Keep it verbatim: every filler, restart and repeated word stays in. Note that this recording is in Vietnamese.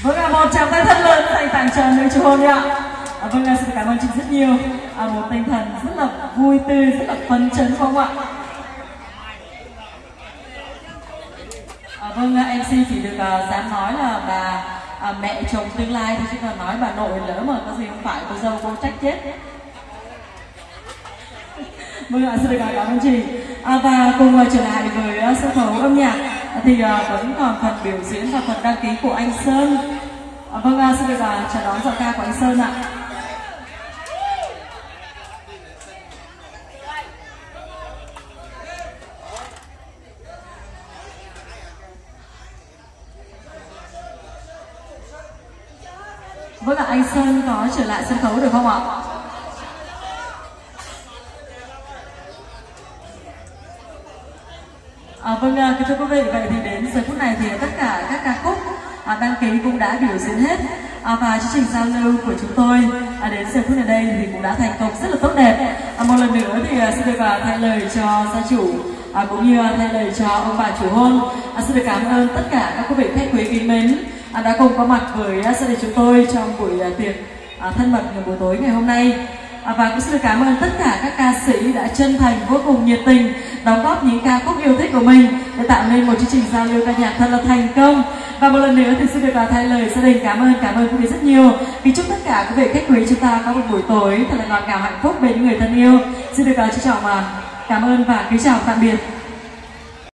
Vâng ạ, một tràng tay thật lớn dành tặng cho nữ chủ hôn ạ. À, vâng ạ, xin cảm ơn chị rất nhiều. À, một tinh thần rất là vui tươi, rất là phấn chấn phải không ạ? À, vâng ạ, em xin chỉ được uh, dám nói là bà à, mẹ chồng tương lai thì chứ còn nói bà nội lỡ mà có gì không phải cô dâu cô trách chết. Vâng ạ, xin được cảm ơn chị. À, và cùng uh, trở lại với uh, sân khấu âm nhạc thì uh, vẫn còn phần biểu diễn và phần đăng ký của anh Sơn. À, vâng ạ, xin được uh, chào đón giọng ca của anh Sơn ạ. Vâng ạ, anh Sơn có trở lại sân khấu được không ạ? À, vâng, kính thưa quý vị, vậy thì đến giờ phút này thì tất cả các ca khúc à, đăng ký cũng đã biểu diễn hết à, và chương trình giao lưu của chúng tôi à, đến giờ phút này đây thì cũng đã thành công rất là tốt đẹp. À, một lần nữa thì à, xin được à, thay lời cho gia chủ à, cũng như à, thay lời cho ông bà chủ hôn. À, xin được cảm ơn tất cả các quý vị khách quý kính mến à, đã cùng có mặt với à, gia đình chúng tôi trong buổi à, tiệc à, thân mật buổi tối ngày hôm nay. À, và cũng xin được cảm ơn tất cả các ca sĩ đã chân thành vô cùng nhiệt tình đóng góp những ca khúc yêu thích của mình để tạo nên một chương trình giao lưu ca nhạc thật là thành công. Và một lần nữa thì xin được thay lời gia đình cảm ơn cảm ơn quý vị rất nhiều. Kính chúc tất cả quý vị khách quý chúng ta có một buổi tối thật là ngọt ngào hạnh phúc bên những người thân yêu. Xin được trân trọng cảm ơn và kính chào tạm biệt.